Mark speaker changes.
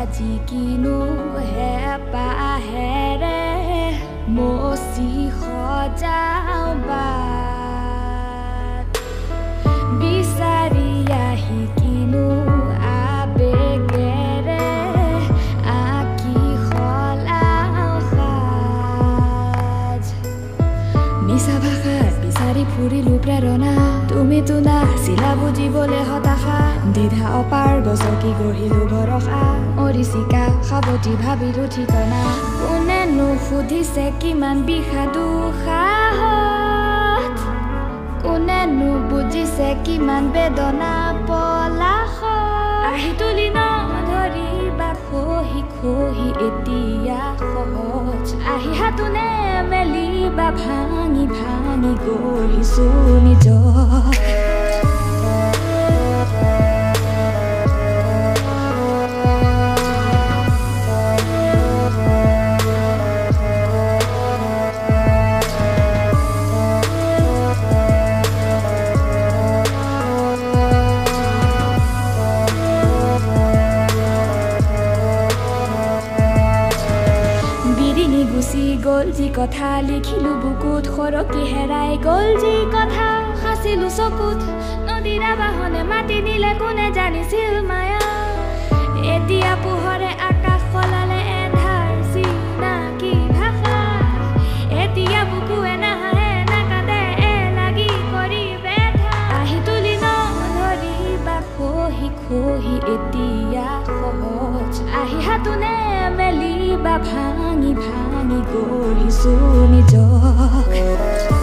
Speaker 1: আজি কিনো হেপাহেৰে মচি সজাও বাট বিচাৰি আহি কিনো আবেগেৰে আঁকি সলাও সাজ নিচা ভাষাত বিচাৰি ফুৰিলো প্ৰেৰণা তুমিতো নাছিলা বুজিবলে হতাশা দ্বিধা অপাৰ গছকি গঢ়িলো ভৰসা অৰিচিকা সাৱতি ভাবিলো ঠিকনা কোনেনো সুধিছে কিমান বিষাদু সাহত কোনেনো বুজিছে কিমান বেদনা পলাশ আহি তুলি নধৰিবা খহি খহি এতিয়া সহজ আহি হাতোনে মেলিবা ভাঙি ভাঙি গঢ়িছো নিজক গুচি গ'ল যি কথা লিখিলো বুকুত সৰকি হেৰাই গ'ল যি কথা সাঁচিলো চকুত নদীৰা বাহনে মাতি নিলে কোনে জানিছিল মায়া এতিয়া পোহৰে আকাশ সলালে এধাৰ চিনাকি ভাষা এতিয়া বুকুৱে নাহাহে নাকান্দে লাগি কৰি বেঠা আহি তুলি নধৰিবা খহি খহি এতিয়া সহজ আহি হাতোনে মেলিবা ভাঙি ভাঙি গঢ়িছো নিজক